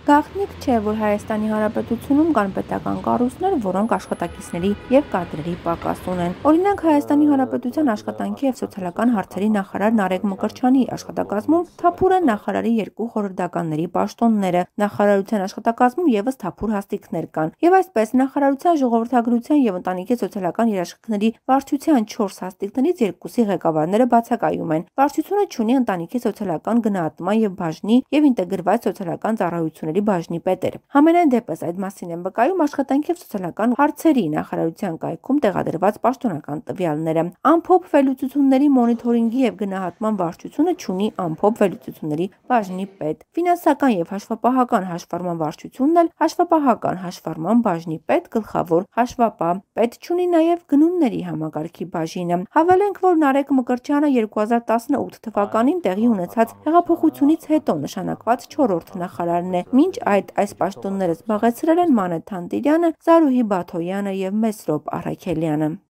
Գաղտնիք չէ, որ Հայաստանի Հանրապետությունում կան պետական կառույցներ, որոնք աշխատակիցների և կադրերի պակաս ունեն։ Օրինակ, Հայաստանի Հանրապետության աշխատանքի և սոցիալական հարցերի նախարար Նարեկ Մկրտչյանի աշխատակազմում թափուր են նախարարի երկու խորհրդականների պաշտոնները, նախարարության աշխատակազմում ևս թափուր հաստիքներ կան։ Եվ այսպես, նախարարության ժողովրդագրության և ընտանիքի սոցիալական երաշխիքների վարչության 4 հաստիքներից երկուսի ղեկավարները բացակայում են։ Վարչությունը չունի ընտանիքի սոցիալական գնահատման և բաժնի և ինտեգրված սոցիալական ծառայությունների բաժնի պետեր։ Համենայն դեպս, այդ մասին են վկայում աշխատանքի և սոցիալական հարցերի նախարարության կայքում տեղադրված պաշտոնական տվյալները։ Ամփոփ վերլուծությունների մոնիթորինգի և գնահատման վարչությունը չունի ամփոփ վերլուծությունների բաժնի պետ։ Ֆինանսական և հաշվապահական հաշվառման վարչությունն էլ հաշվապահական հաշվառման բաժնի պետ, գլխավոր հաշվապահ։ Պետ չունի նաև գնումների համակարգի բաժինը։ Հավելենք, որ Նարեկ Մկրտչյանը 2018 թվականին տեղի ունեցած հեղափոխությունից հետո նշանակված 4-րդ նախարարն է։ Մինչ այս պաշտոնները զբաղեցրել են Մանե Թանդիլյանը, Զարուհի Բաթոյանը և Մեսրոպ Առաքելյանը։